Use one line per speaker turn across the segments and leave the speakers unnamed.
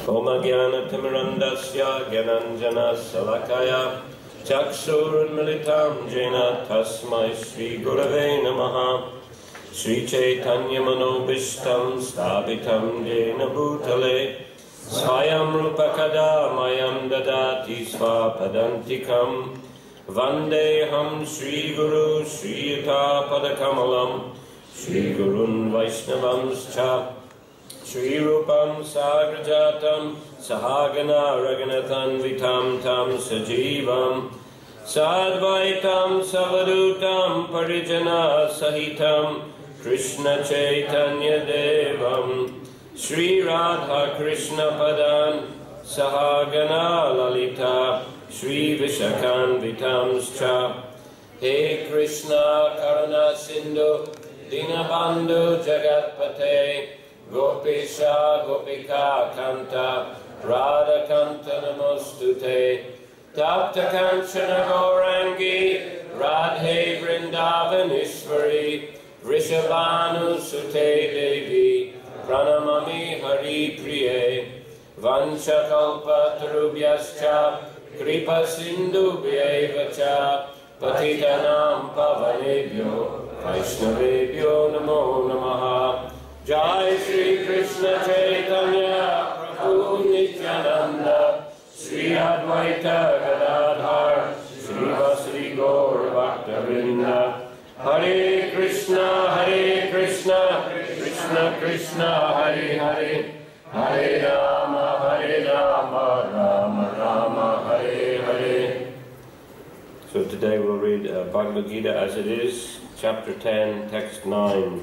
Om Jnana-timirandasya Gyananjana-salakaya Chakshur-militam Jena Tasmai Sri Gurave Namaha Sri Chaitanya-manobishtam Stabitam Jena Bhutale Swayam Rupakada Mayam Dadati Svapadantikam Vandeham Sri Guru Sri Yuta Padakamalam Sri Gurun Vaishnavamscha Sri Rupam Sagrajatam Sahagana Raghunathan Vitam Tam Sajivam Sadvaitam Savadutam Parijana Sahitam Krishna Chaitanya Devam Sri Radha Krishna Padan Sahagana Lalita Sri Vishakan Vitamscha He Krishna Karuna Sindhu Dinabandhu Jagatpate Gopesha Gopika Kanta Radha Kanta Namostute Tapta Kanchana Gaurangi Radhe Vrindavanishwari Vrishabhanu Sute Devi Pranamami Hari Priye Vancha Kalpa Tarubhyascha Kripa Sindhu Bhyevacha Patitanam Pavanebhyo Vaishnavebhyo Namo Namaha Jai Shri Krishna Chaitanya Prabhu Nityananda Sri Advaita Gadadhar Sri Vasari Gaur Bhakta-vrinda Hare Krishna Krishna Krishna Hare Hare Hare Rama Rama Rama Hare Hare. So today we'll read Bhagavad Gita as it is, chapter 10, text 9.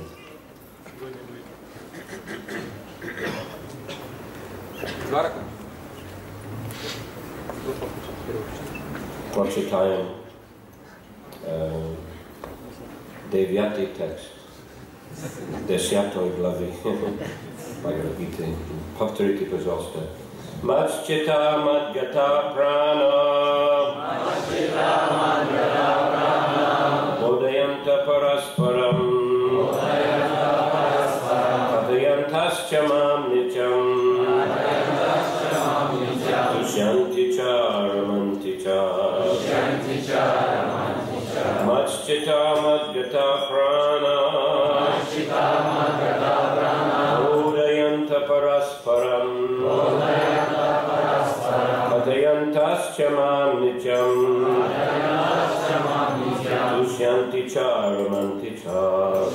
Прочитаем девятый текст 10 главы Бхагавад-гиты. Повторите, пожалуйста. Маччита мадгата прана Удаянта параспарам Катаянтасча мам ничам Душянти чараманти чар Маччита мадгата прана Удаянта параспарам Катаянтасча мам ничам Dusyanti charamanti char.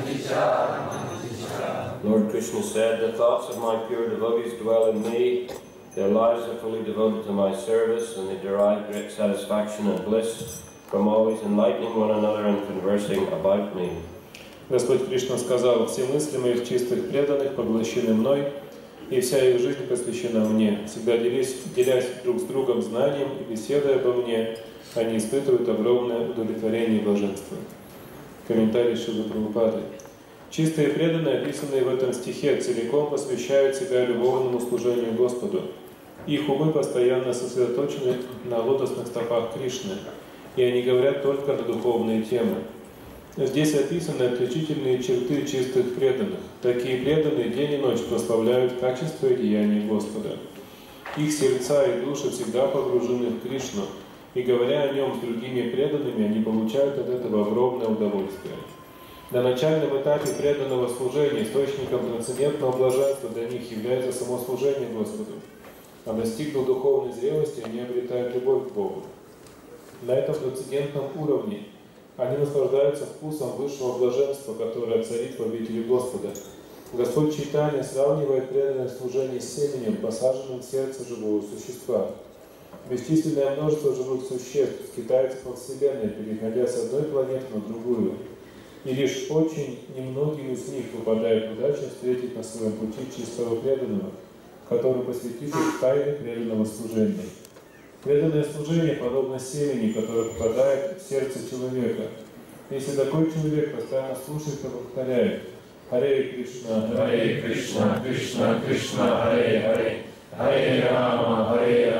Lord Krishna said, the thoughts of my pure devotees dwell in me. Their lives are fully devoted to my service, and they derive great satisfaction and bliss from always enlightening one another and conversing about me.
Господь Кришна сказал, все мысли моих чистых преданных поглощены мной, и вся их жизнь посвящена мне. Всегда делясь друг с другом знанием и беседуя обо мне, они испытывают огромное удовлетворение и блаженство. Комментарий Шрилы Прабхупады. Чистые преданные, описанные в этом стихе, целиком посвящают себя любовному служению Господу. Их умы постоянно сосредоточены на лотосных стопах Кришны, и они говорят только на духовные темы. Здесь описаны отличительные черты чистых преданных. Такие преданные день и ночь прославляют качество и деяния Господа. Их сердца и души всегда погружены в Кришну, и говоря о нем с другими преданными, они получают от этого огромное удовольствие. На начальном этапе преданного служения источником трансцендентного блаженства для них является само служение Господу. А достигнув духовной зрелости, они обретают любовь к Богу. На этом трансцендентном уровне они наслаждаются вкусом высшего блаженства, которое царит в обители Господа. Господь Чайтанья сравнивает преданное служение с семенем, посаженным в сердце живого существа. Бесчисленное множество живых существ скитается по Вселенной, переходя с одной планеты на другую. И лишь очень немногим из них выпадает удача встретить на своем пути чистого преданного, который посвятит их тайне преданного служения. Преданное служение подобно семени, которое попадает в сердце человека. Если такой человек постоянно слушает и повторяет Харе Кришна, Кришна Кришна, Харе Харе, Харе Рама,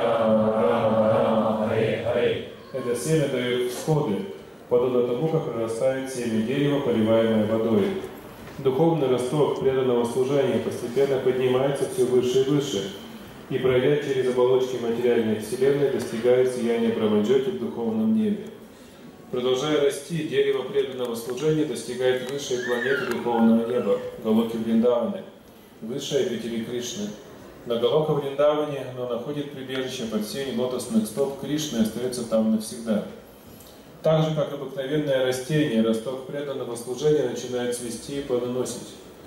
Рама, Харе. Это семя дает всходы, подобно тому, как прорастает семя дерева, поливаемое водой. Духовный росток преданного служения постепенно поднимается все выше и выше. И пройдя через оболочки материальной вселенной, достигает сияния Брамаджоти в духовном небе. Продолжая расти, дерево преданного служения достигает высшей планеты духовного неба, Галоки Вриндаваны, высшей обители Кришны. На Галока Вриндаване оно находит прибежище под сенью лотосных стоп Кришны и остается там навсегда. Так же, как обыкновенное растение, росток преданного служения начинает цвести и плодоносить.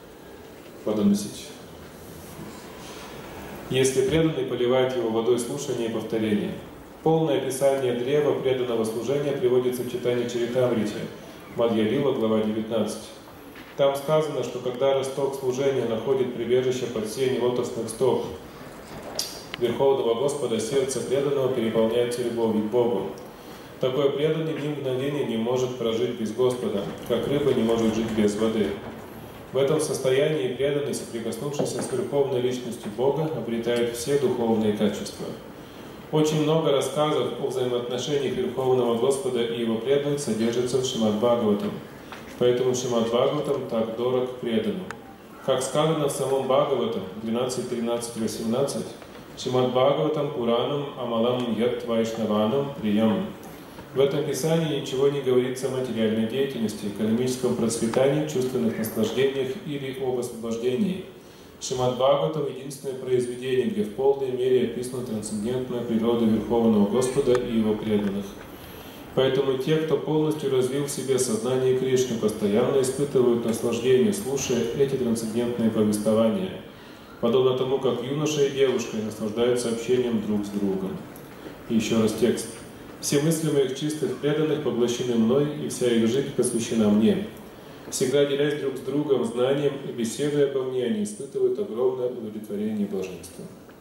Если преданный поливает его водой слушания и повторения. Полное описание древа преданного служения приводится в читании Чаритамрити, Мадья-лила, глава 19. Там сказано, что когда росток служения находит прибежище под сенью лотосных стоп Верховного Господа, сердце преданного переполняется любовью к Богу. Такой преданный ни мгновения не может прожить без Господа, как рыба не может жить без воды. В этом состоянии преданный, соприкоснувшийся с Верховной Личностью Бога, обретает все духовные качества. Очень много рассказов о взаимоотношениях Верховного Господа и Его преданных содержится в Шримад-Бхагаватам. Поэтому Шримад-Бхагаватам так дорог преданным. Как сказано в самом Бхагаватам 12.13.18, Шримад-Бхагаватам Пуранам Амалам Ят Вайшнаванам Приям. В этом писании ничего не говорится о материальной деятельности, экономическом процветании, чувственных наслаждениях или об освобождении. Шримад-Бхагаватам — единственное произведение, где в полной мере описана трансцендентная природа Верховного Господа и Его преданных. Поэтому те, кто полностью развил в себе сознание Кришны, постоянно испытывают наслаждение, слушая эти трансцендентные повествования, подобно тому, как юноша и девушка наслаждаются общением друг с другом. И еще раз текст. «Все мысли моих чистых преданных поглощены мной, и вся их жизнь посвящена мне. Всегда делясь друг с другом знанием и беседуя обо мне, они испытывают огромное удовлетворение и блаженство».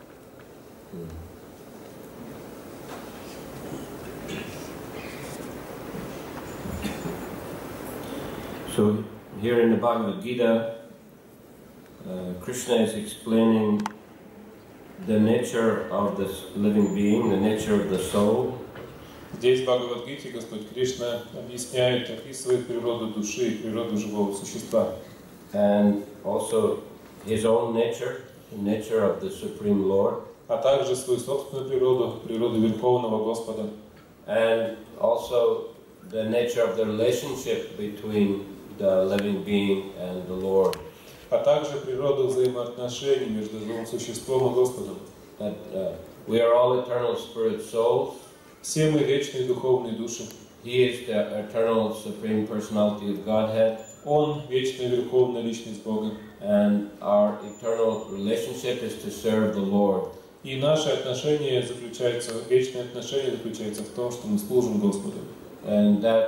So here in the Bhagavad Gita, Krishna is explaining the nature of this living being, the nature of the soul.
Здесь в Бхагавад-гите Господь Кришна объясняет, описывает природу души, природу живого существа.
And also his own nature, the nature of the Supreme Lord.
А также свою собственную природу, природу Верховного Господа.
And also the nature of the relationship between the living being and the Lord.
А также природу взаимоотношений между живым существом и Господом.
That we are all eternal spirit souls.
Все мы вечные духовные души.
He is the eternal supreme personality of Godhead.
Он вечная верховная личность Бога.
And our eternal relationship is to serve the Lord.
И наше отношение заключается, вечное отношение заключается в том, что мы служим Господу.
And that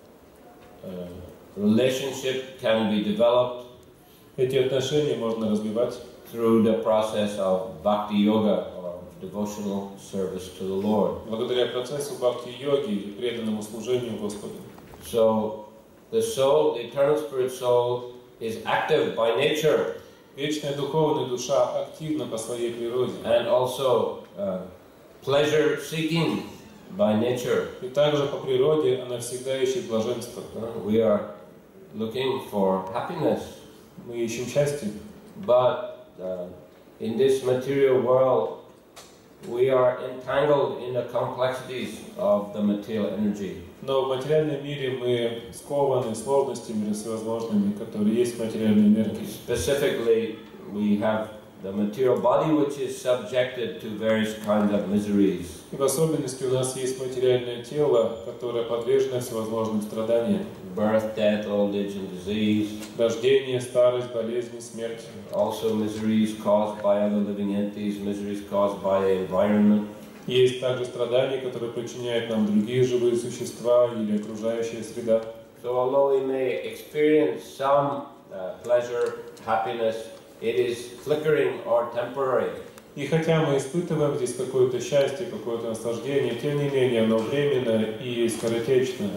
relationship can be developed.
Эти отношения можно развивать
through the process of bhakti yoga or devotional service to the Lord.
Благодаря процессу бхакти-йоги и преданному служению Господу.
So the soul, the eternal spirit soul, is active by nature.
Вечная духовная душа активна по своей природе.
And also pleasure seeking by nature.
И также по природе она всегда ищет блаженство.
We are looking for happiness.
Мы ищем счастье.
But in this material world, we are entangled in the complexities of the material energy.
Но в материальном мире мы скованы сложностями всевозможными, которые есть в материальной энергии.
Specifically, we have the material body, which is subjected to various kinds of miseries.
И в особенности у нас есть материальное тело, которое подвержено всевозможным страданиям.
Birth, death, old age, and disease.
Рождение, старость, болезни, смерть.
Also miseries caused by other living entities, miseries caused by the environment.
Есть также страдания, которые причиняют нам другие живые существа или окружающая среда.
So although we may experience some pleasure, happiness, it is flickering or temporary.
И хотя мы испытываем здесь какое-то счастье, какое-то наслаждение, тем не менее оно временно и скоротечное.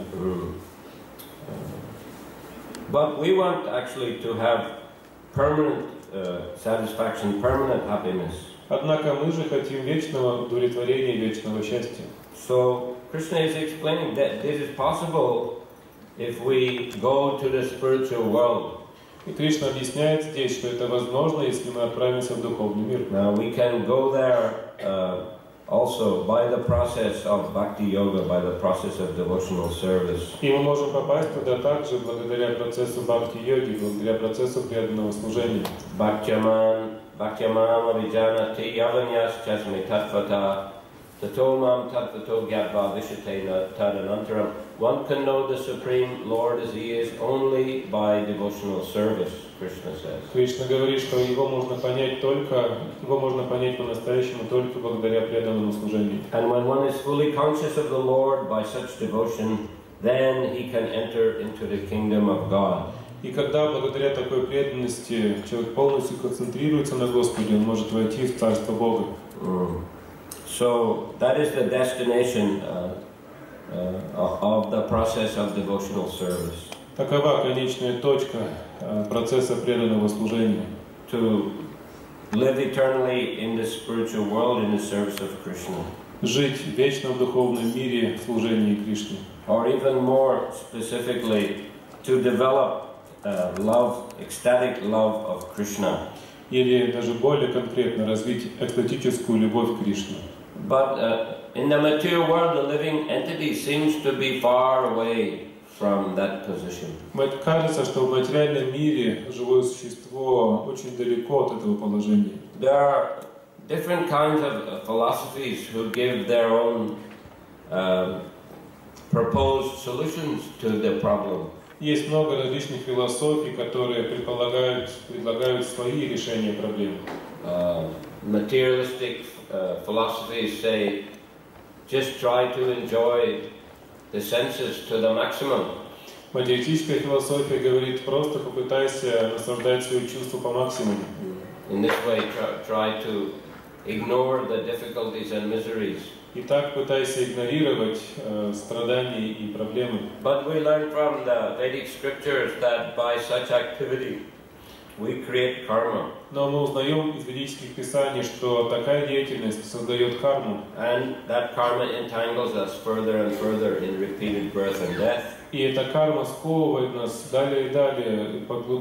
But we want actually to have permanent satisfaction, permanent happiness.
Однако мы же хотим вечного удовлетворения и вечного счастья.
So Krishna is explaining that this is possible if we go to the spiritual world.
И Кришна объясняет здесь, что это возможно, если мы отправимся в духовный мир.
Now we can go there also by the process of bhakti yoga, by the process of devotional service.
И мы можем попасть туда также благодаря процессу бхакти-йоги, благодаря процессу преданного служения.
Bhakyaman avijanati yavanyas chasmi tattvata tato mam tattvato gyatva vishatena tadanantaram. One can know the Supreme Lord as He is only by devotional service, Krishna says.
Кришна говорит, что его можно понять по-настоящему только благодаря преданному служению.
And when one is fully conscious of the Lord by such devotion, then he can enter into the kingdom of God.
И когда благодаря такой преданности человек полностью концентрируется на Господе, он может войти в Царство Бога.
So that is the destination of the process of devotional service.
Такова конечная точка процесса преданного служения.
To live eternally in the spiritual world in the service of Krishna.
Жить в вечном духовном мире в служении Кришне.
Or even more specifically, to develop love, ecstatic love of Krishna.
Или даже более конкретно развить экстатическую любовь к Кришне.
But in the material world, the living entity seems to be far away from that position.
Кажется, что в материальном мире живое существо очень далеко от этого положения.
There are different kinds of philosophies who give their own proposed solutions to the problem.
Есть много различных философий, которые предлагают свои решения проблем.
Materialistic philosophies say, just try to enjoy the senses to the maximum.
Материалистическая философия говорит, просто попытайся наслаждать свои чувства по максимуму.
In this way, try to ignore the difficulties and miseries.
И так пытайся игнорировать страдания и проблемы.
But we learn from the Vedic scriptures that by such activity we create karma.
Но мы узнаем из ведических писаний, что такая деятельность создает карму.
And that karma entangles us further and further in repeated birth and death.
И эта карма сковывает нас далее и далее.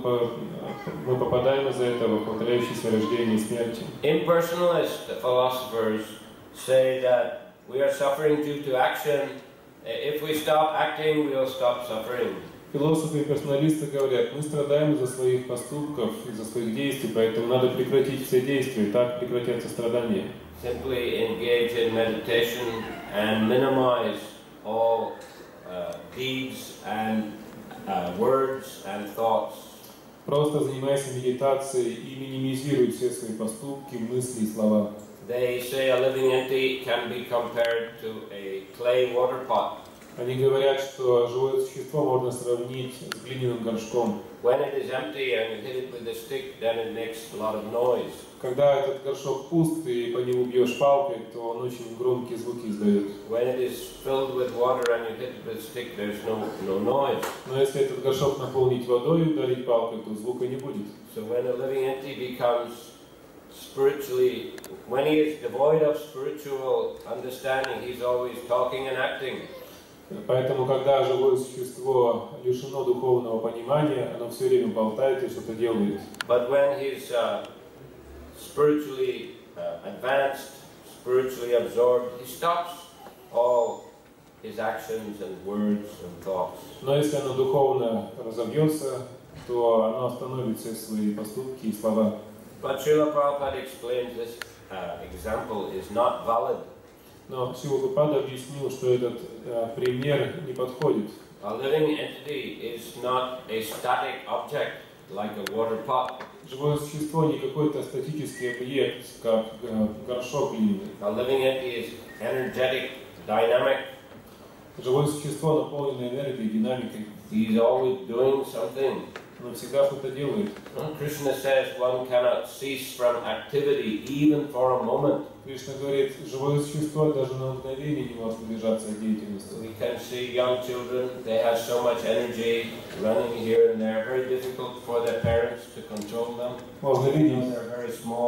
Мы попадаем из-за этого в повторяющееся рождение и смерти.
Impersonalist philosophers say that we are suffering due to action. If we stop acting, we will stop suffering.
Философы и персоналисты говорят, мы страдаем из-за своих поступков, из-за своих действий, поэтому надо прекратить все действия, и так прекратятся страдания.
Simply engage in meditation and minimize all deeds and words and thoughts.
Просто занимайся медитацией и минимизируй все свои поступки, мысли и слова.
They say a living entity can be compared to a clay water pot.
Они говорят, что живое существо можно сравнить с глиняным горшком.
When it is empty and you hit it with a stick, then it makes a lot of noise.
Когда этот горшок пуст и по нему бьешь палкой, то он очень громкие звуки издает.
When it is filled with water and you hit it with a stick, there's no noise.
Но если этот горшок наполнить водой и ударить палкой, то звука не будет.
So when a living entity becomes spiritually, when he is devoid of spiritual understanding, he's always talking and acting.
Поэтому, когда живое существо лишено духовного понимания, оно все время болтает и что-то делает.
But when he's spiritually advanced, spiritually absorbed, he stops all his actions and words and thoughts.
Но если оно духовно разовьется, то оно остановит все свои поступки и слова.
But Srila Prabhupada explains this example is not valid.
Но Шрила Прабхупада объяснил, что этот пример не подходит.
A living entity is not a static object like a water pot.
Живое существо не какой-то статический объект, как горшок глиняный.
A living entity is energetic, dynamic.
Живое существо наполнено энергией, динамикой.
He's always doing something.
Оно всегда что-то делает.
Krishna says one cannot cease from activity even for a moment.
Кришна говорит, живое существо даже на мгновение не может удержаться от деятельности.
We can see young children, they have so much energy running here and there, very difficult for their parents to control them.
Можно видеть
They're very small.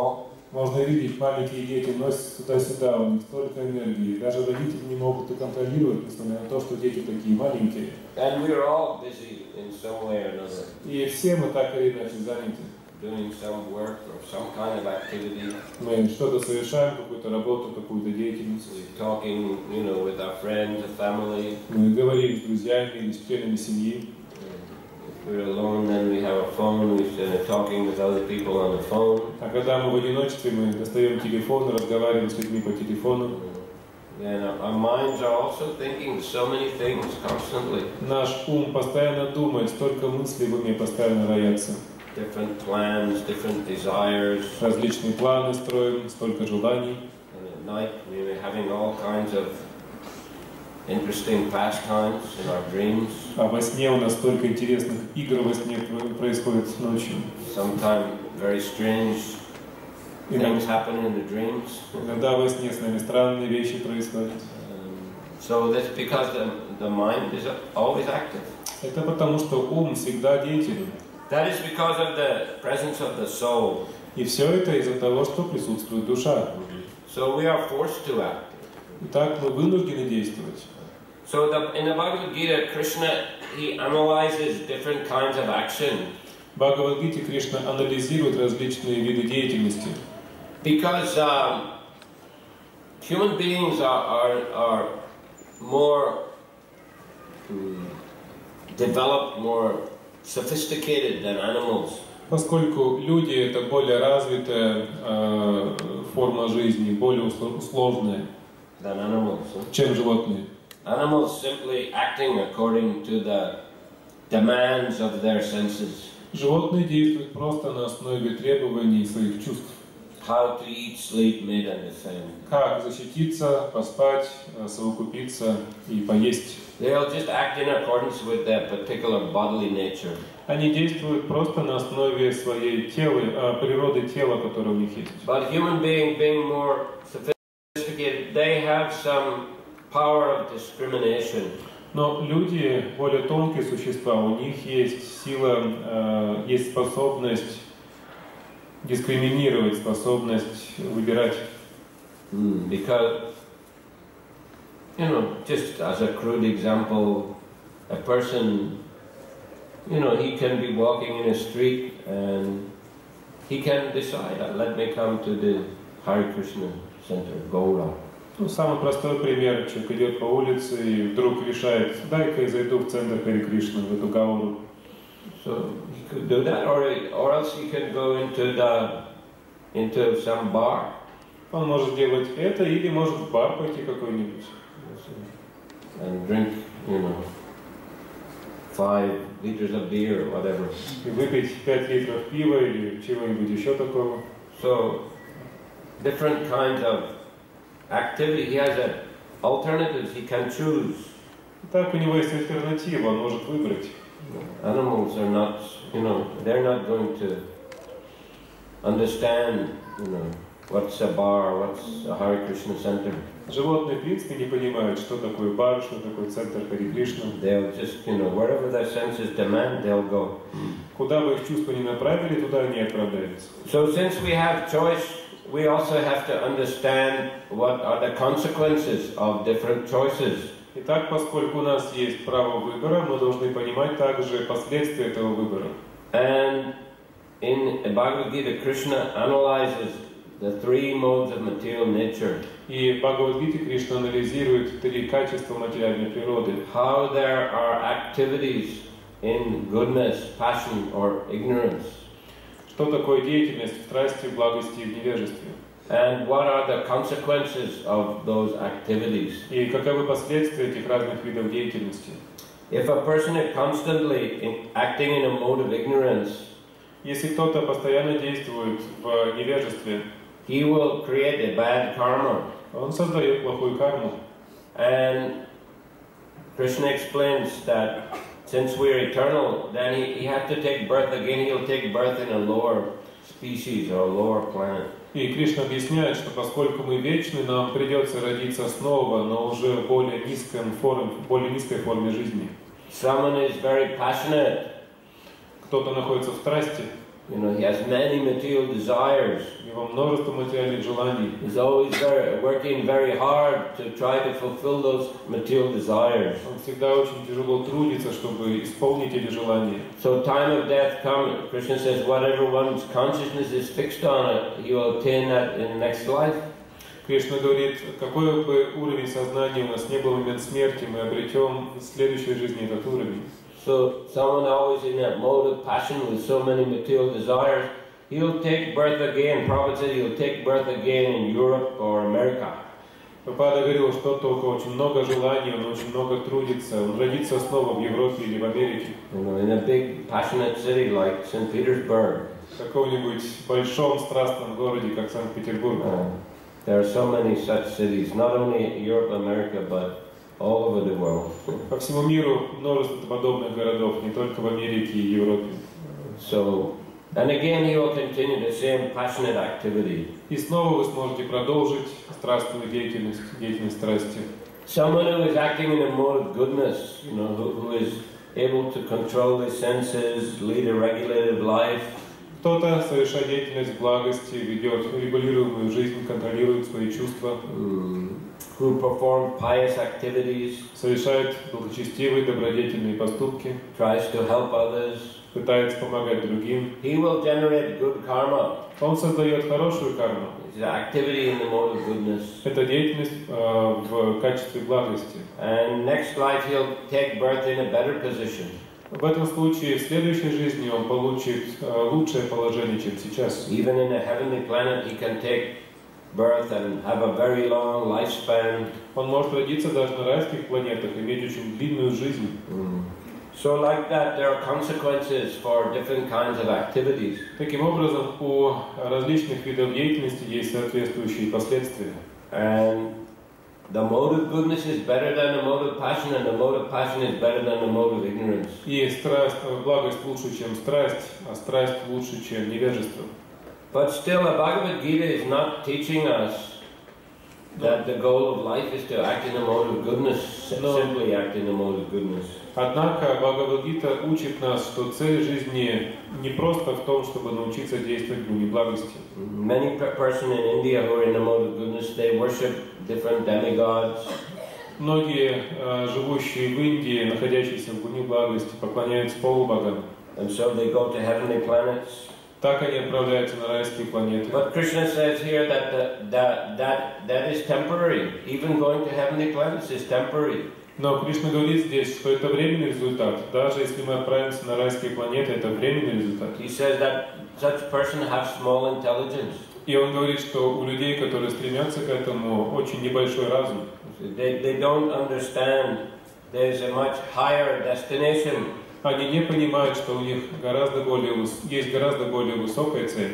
Можно видеть, маленькие дети носят туда-сюда, у них столько энергии. Даже родители не могут это контролировать, несмотря на то, что дети такие маленькие.
And we're all busy in some way or another.
И все мы так или иначе заняты.
Doing some work or some kind of activity.
Мы что-то совершаем, какую-то работу, какую-то деятельность.
We're talking, with our friends, the family.
Мы говорим с друзьями или с членами семьи.
If we're alone, then we have a phone. We're talking with other people on the phone.
А когда мы в одиночестве, мы достаем телефон, разговариваем с людьми по телефону.
And our minds are also thinking so many things constantly.
Наш ум постоянно думает, столько мыслей в уме постоянно роятся.
Different plans, different desires.
Различные планы строим, столько желаний.
And at night we're having all kinds of interesting pastimes in our dreams.
А во сне у нас столько интересных игр во сне происходит ночью.
Sometimes very strange things happen in the dreams.
Иногда во сне с нами странные вещи происходят.
So that's because the mind is always active.
Это потому, что ум всегда деятелен.
That is because of the presence of the soul.
И все это из-за того, что присутствует душа.
So we are forced to act.
Итак, мы вынуждены действовать.
So in the Bhagavad Gita, Krishna, he analyzes different kinds of action.
В Бхагавад-гите Кришна анализирует различные виды деятельности.
Because human beings are more developed, more sophisticated than animals.
Поскольку люди — это более развитая форма жизни, более сложная,
than animals.
чем животные.
Animals simply acting according to the demands of their senses.
Животные действуют просто на основе требований своих чувств.
How to eat, sleep, mate, and defend.
Как защититься, поспать, совокупиться и поесть.
They'll just act in accordance with their particular bodily nature.
Они действуют просто на основе своей природы тела, которое у них есть.
But human being more sophisticated, they have some power of discrimination.
Но люди, более тонкие существа, у них есть сила, есть способность дискриминировать, способность выбирать.
Because, just as a crude example, a person, he can be walking in a street and he can decide, let me come to the Hare Krishna Center, Gaura.
Самый простой пример. Человек идет по улице и вдруг решает, дай-ка я зайду в центр Харе Кришны, в эту Гауру.
So he could do that, or else he can go into some bar.
Он может делать это, или может в бар пойти какой-нибудь.
And drink, 5 liters of beer or whatever.
И выпить 5 литров пива или чего-нибудь еще такого.
So, different kinds of activity. He has alternatives. He can choose.
Так у него есть альтернатива, он может выбрать.
Animals are not, they're not going to understand, what's a bar, what's a Hare Krishna center.
Животные, в принципе, не понимают, что такое бар, что такое центр Харе Кришны.
They'll just, wherever their senses demand, they'll go.
Куда бы их чувства не направили, туда они отправляются.
So since we have choice, we also have to understand what are the consequences of different choices.
Итак, поскольку у нас есть право выбора, мы должны понимать также последствия этого выбора.
And in Bhagavad Gita, Krishna analyzes the 3 modes of material nature.
И в Бхагавад-гите Кришна анализирует 3 качества материальной природы.
How there are activities in goodness, passion, or ignorance.
Что такое деятельность в страсти, в благости и в невежестве?
And what are the consequences of those activities?
И каковы последствия этих разных видов деятельности?
If a person is constantly acting in a mode of ignorance,
если кто-то постоянно действует в невежестве,
he will create a bad karma.
Он создает плохую карму.
And Krishna explains that since we are eternal, then he has to take birth again. He'll take birth in a lower species or a lower planet.
И Кришна объясняет, что поскольку мы вечны, нам придется родиться снова, но уже в более низкой форме жизни.
Someone is very passionate.
Кто-то находится в страсти.
You know, he has many material desires.
У него множество материальных желаний.
He's always working very hard to try to fulfill those material desires.
Он всегда очень тяжело трудится, чтобы исполнить эти желания.
So time of death comes, Krishna says, whatever one's consciousness is fixed on, he will attain that in the next life.
Кришна говорит, какой бы уровень сознания у нас не был в момент смерти, мы обретем в следующей жизни этот уровень.
So someone always in that mode of passion with so many material desires, he'll take birth again. Prabhupada said he'll take birth again in Europe or America.
Прабхупада говорил, что тот, у кого очень много желаний, он очень много трудится, он родится снова в Европе или в Америке.
You know, in a big passionate city like St. Petersburg.
В каком-нибудь большом страстном городе, как Санкт-Петербург.
There are so many such cities, not only Europe, America, but all over the world.
По всему миру множество подобных городов, не только в Америке и Европе.
So, and again he will continue the same passionate activity.
И снова вы сможете продолжить страстную деятельность, деятельность страсти.
Someone who is acting in a mode of goodness, you know, who is able to control his senses, lead a regulated life.
Кто-то совершает деятельность благости, ведет регулируемую жизнь, контролирует свои чувства.
Who perform pious activities,
совершает благочестивые, добродетельные поступки,
tries to help others,
пытается помогать другим.
He will generate good karma.
Он создает хорошую карму.
It's an activity in the mode of goodness.
Это деятельность в качестве благости.
And next life he'll take birth in a better position.
В этом случае в следующей жизни он получит лучшее положение, чем сейчас.
Even in a heavenly planet he can take birth and have a very long lifespan.
Он может родиться даже на райских планетах, иметь очень длинную жизнь.
So like that, there are consequences for different kinds of activities.
Таким образом, у различных видов деятельности есть соответствующие последствия.
And the mode of goodness is better than the mode of passion, and the mode of passion is better than the mode of ignorance.
И страсть, благость лучше, чем страсть, а страсть лучше, чем невежество.
But still, the Bhagavad Gita is not teaching us that the goal of life is to act in the mode of goodness, simply act in the mode of goodness.
Однако Бхагавад-гита учит нас, что цель жизни не просто в том, чтобы научиться действовать в гуне благости.
Many persons in India who are in the mode of goodness, they worship different demigods.
Многие живущие в Индии, находящиеся в гуне благости, поклоняются полубогам.
And so they go to heavenly planets.
Так они отправляются на райские планеты.
But Krishna says here that is temporary. Even going to heavenly planets is temporary.
Но Кришна говорит здесь, что это временный результат. Даже если мы отправимся на райские планеты, это временный результат.
He says that such person have small intelligence.
И он говорит, что у людей, которые стремятся к этому, очень небольшой разум.
They don't understand there's a much higher destination.
Они не понимают, что у них есть гораздо более высокая цель.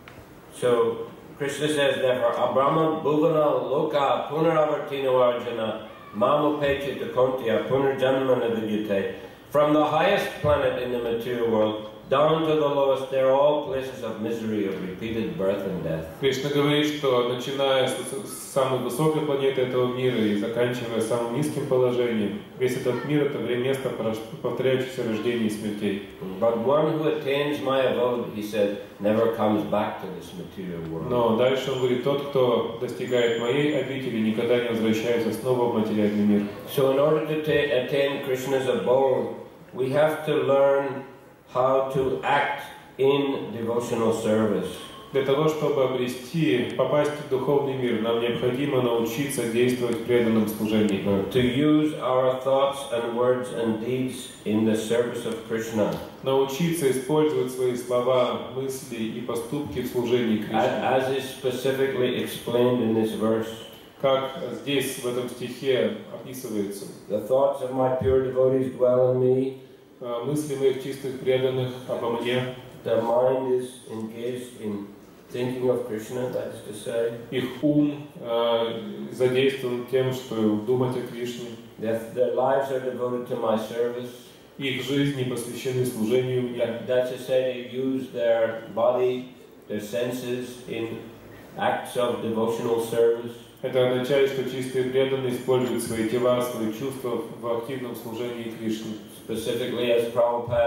So Krishna says therefore Abrahma bhuvana loka punaravartino arjuna mamopechita kontya punarjanmana vidyate. From the highest planet in the material world down to the lowest, they're all places of misery, of repeated birth and death.
Кришна говорит, что начиная с самой высокой планеты этого мира и заканчивая самым низким положением, весь этот мир — это место повторяющихся рождений и смертей.
But one who attains my abode, he said, never comes back to this material world.
Но дальше он говорит, тот, кто достигает моей обители, никогда не возвращается снова в материальный мир.
So in order to attain Krishna's abode, we have to learn how to act in devotional service.
Для того, чтобы попасть в духовный мир, нам необходимо научиться действовать в преданном служении.
To use our thoughts and words and deeds in the service of Krishna.
Научиться использовать свои слова, мысли и поступки в служении Кришне.
As is specifically explained in this verse.
Как здесь, в этом стихе, описывается.
The thoughts of my pure devotees dwell in me.
Мысли моих чистых преданных обо мне.
The mind is engaged in thinking of Krishna, that is to say.
Их ум задействован тем, что думать о Кришне.
Their lives are devoted to my service.
Их жизни посвящены служению мне.
That's to say, they use their body, their senses in acts of devotional service.
Это означает, что чистые преданные используют свои тела, свои чувства в активном служении Кришне.
Specifically, as Prabhupada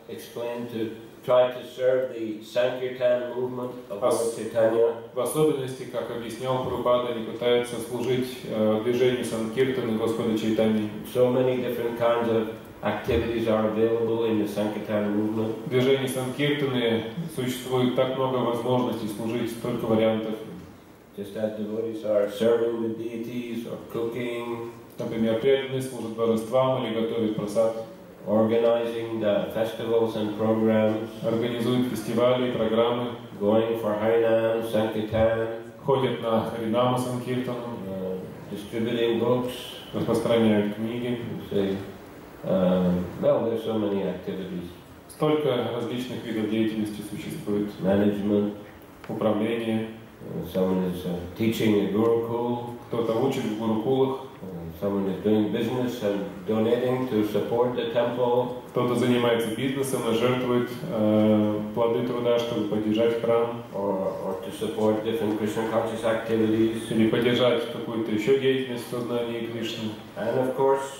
explained to try to serve the Sankirtan movement of Lord Chaitanya.
В особенности, как объяснял Прабхупада, они пытаются служить движению Санкиртаны Господа Чайтаньи.
So many different kinds of activities are available in the Sankirtan movement.
В движении Санкиртаны существует так много возможностей служить, столько вариантов.
Just as devotees are serving the deities or cooking,
Например, преданные служат божествам или готовят прасад,
organizing the festivals and programs,
организуют фестивали и программы,
going for Harinam, Sankirtan,
ходят на Харинама Санкиртану,
distributing books.
распространяют книги.
Well, there's so many activities.
Столько различных видов деятельности существует.
Management.
Управление.
Someone is teaching in Gurukul.
Кто-то учит в гурукулах.
Someone is doing business and donating to support the temple.
Кто-то занимается бизнесом и жертвует плоды труда, чтобы поддержать храм.
Or to support different Krishna conscious activities.
Или поддержать какую-то еще деятельность в сознании Кришны.
And of course,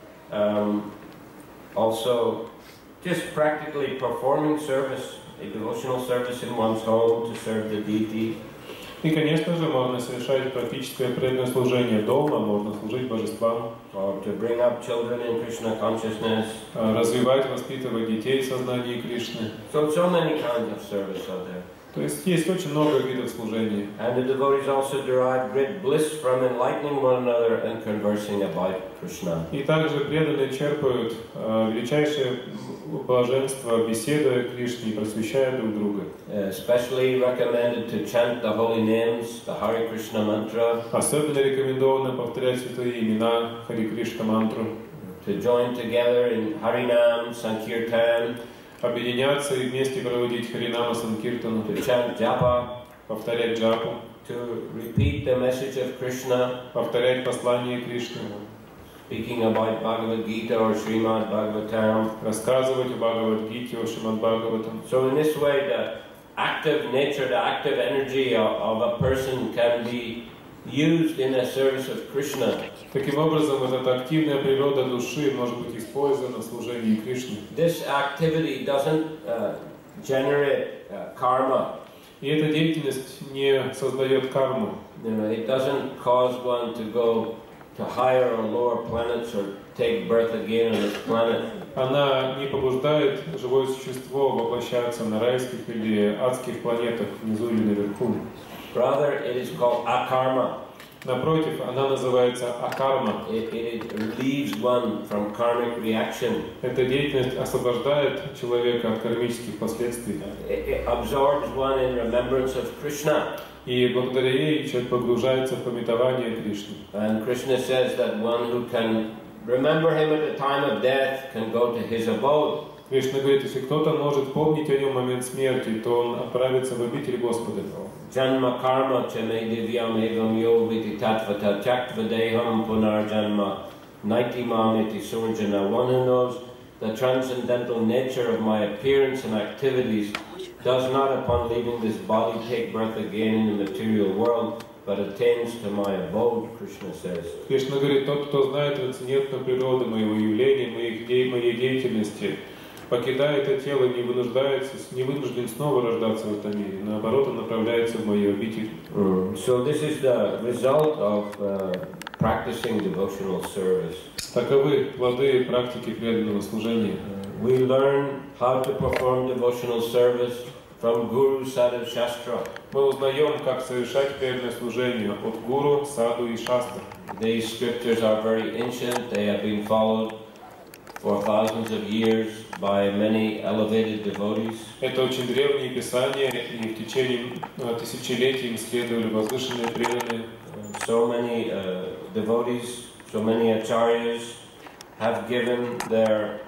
also just practically performing service, a devotional service in one's home to serve the deity.
И, конечно же, можно совершать практическое преданное служение дома, можно служить божествам.
Or to bring up children in Krishna consciousness.
Развивать, воспитывать детей в сознании Кришны.
So many kinds of service are there.
То есть есть очень много видов служения.
And the devotees also derive great bliss from enlightening one another and conversing about Krishna.
И также преданные черпают величайшее блаженство, беседуя о Кришне и просвещая друг друга.
Especially recommended to chant the holy names, the Hare Krishna mantra.
Особенно рекомендовано повторять святые имена Хари Кришна мантру.
To join together in Harinam, Sankirtan.
Объединяться и вместе проводить Харинама Санкиртану.
To chant japa.
Повторять джапу.
To repeat the message of Krishna.
Повторять послание Кришны.
Speaking about Bhagavad Gita or Srimad Bhagavatam.
Рассказывать о Бхагавад-гите, о Шримад Бхагаватам.
So in this way, the active nature, the active energy of a person can be used in the service of Krishna.
Таким образом, эта активная природа души может быть использована в служении Кришне.
This activity doesn't generate karma.
И эта деятельность не создает карму.
It doesn't cause one to go to higher or lower planets or take birth again on this planet.
Она не побуждает живое существо воплощаться на райских или адских планетах внизу или наверху.
Rather, it is called akarma.
Напротив, она называется акарма.
It relieves one from karmic reaction.
Эта деятельность освобождает человека от кармических последствий.
It absorbs one in remembrance of Krishna.
И благодаря ей человек погружается в памятование Кришны.
And Krishna says that one who can remember him at the time of death can go to his abode.
Кришна говорит, если кто-то может помнить о нем в момент смерти, то он отправится в обитель Господа.
Janma karma cha me divyam evam yo viti tatvata tyaktva deham punar janma naitimam iti surjana. One who knows the transcendental nature of my appearance and activities does not upon leaving this body take birth again in the material world, but attains to my abode, Krishna says.
Кришна говорит, тот, кто знает трансцендентную природу моего явления, моей деятельности, покидает это тело, не вынужден снова рождаться в этом мире. Наоборот, он направляется в мою обитель.
So this is the result of practicing devotional service.
Таковы плоды практики преданного служения.
We learn how to perform devotional service from Guru, Sadhu, Shastra.
Мы узнаем, как совершать преданное служение от Гуру, Саду и Шастры.
These scriptures are very ancient. They have been followed for thousands of years by many elevated devotees.
Это очень древние писания, и в течение тысячелетий им следовали возвышенные преданные.
So many devotees, so many acharyas have given their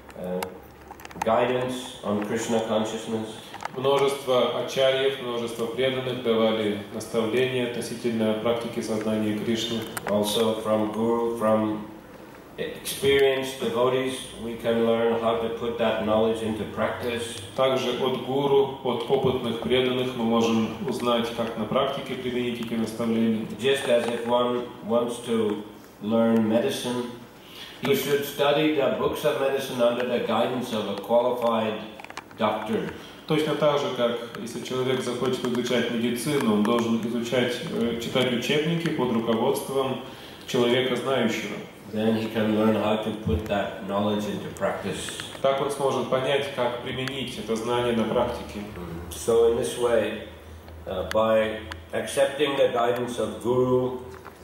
guidance on Krishna consciousness.
Множество ачарьев, множество преданных давали наставления относительно практики сознания Кришны.
Also from Guru, from experienced devotees, we can learn how to put that knowledge into practice.
Также от гуру, от опытных преданных мы можем узнать, как на практике применить эти наставления.
Just as if one wants to learn medicine, He should study the books of medicine under the guidance of a qualified doctor.
Точно так же, как если человек захочет изучать медицину, он должен читать учебники под руководством человека знающего.
Then he can learn how to put that knowledge into practice.
Так он сможет понять, как применить это знание на практике.
So in this way, by accepting the guidance of Guru,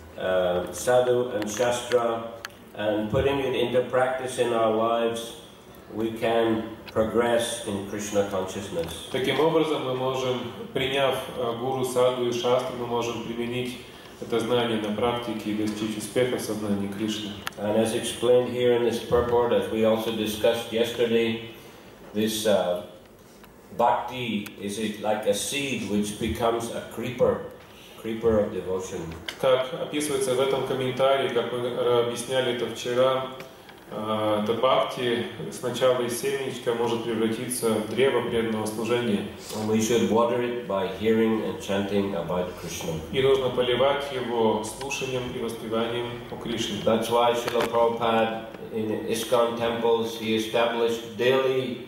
Sadhu and Shastra, and putting it into practice in our lives, we can progress in Krishna consciousness.
Таким образом, мы можем, приняв Гуру, Саду и Шастру, мы можем применить это знание на практике и достичь успеха в сознании Кришны.
And as explained here in this purport, as we also discussed yesterday, this bhakti is like a seed which becomes a creeper of devotion.
Как описывается в этом комментарии, как мы объясняли это вчера, это бхакти сначала из семечка может превратиться в древо преданного служения.
And we should water it by hearing and chanting about Krishna.
И нужно поливать его слушанием и воспеванием о Кришне.
That's why Srila Prabhupada in ISKCON temples he established daily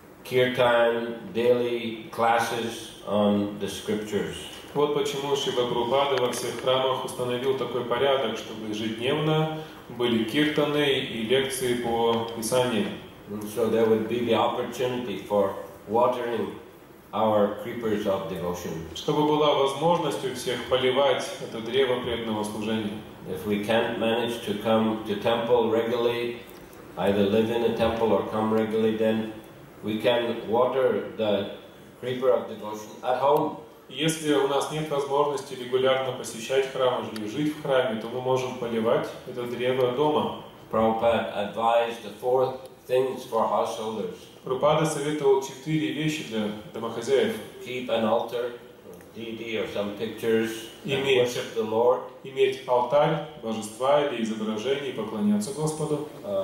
kirtan, daily classes on the scriptures.
Вот почему Шрила Прабхупада во всех храмах установил такой порядок, чтобы ежедневно были киртаны и лекции по Писанию.
So there would be the opportunity for watering our creepers of devotion.
Чтобы была возможность у всех поливать это древо преданного служения.
If we can't manage to come to temple regularly, either live in a temple or come regularly, then we can water the creeper of devotion at home.
Если у нас нет возможности регулярно посещать храм или жить в храме, то мы можем поливать это древо дома.
Prabhupada advised the 4 things for householders.
Прабхупада советовал 4 вещи для домохозяев.
Keep an altar, deity or some pictures, and worship the Lord.
Иметь алтарь, божества или изображение и поклоняться Господу.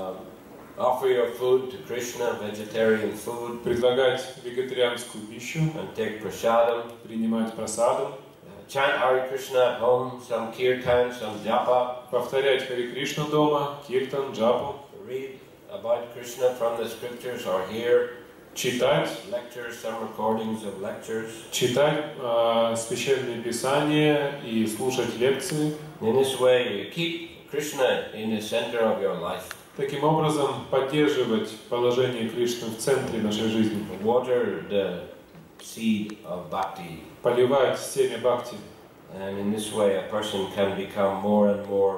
Offer your food to Krishna, vegetarian food.
Предлагать вегетарианскую пищу.
And take prasadam.
Принимать прасадам.
Chant Hare Krishna at home, some kirtan, some japa.
Повторять Харе Кришна дома, киртан, джапу.
Read about Krishna from the scriptures or hear
читать
lectures, some recordings of lectures.
Читать священные писания и слушать лекции.
In this way, you keep Krishna in the center of your life.
Таким образом, поддерживать положение Кришны в центре нашей жизни.
Water the seed of bhakti.
Поливать семя бхакти.
And in this way, a person can become more and more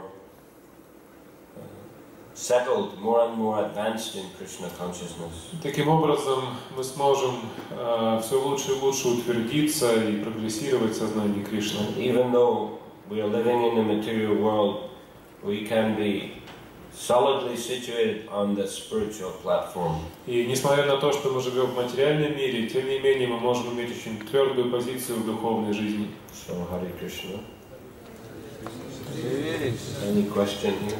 settled, more and more advanced in Krishna consciousness.
Таким образом, мы сможем все лучше и лучше утвердиться и прогрессировать в сознании Кришны.
Even though we are living in the material world, we can be solidly situated on the spiritual platform.
И несмотря на то, что мы живем в материальном мире, тем не менее мы можем иметь очень твердую позицию в духовной жизни.
So, Hare Krishna. Any question here?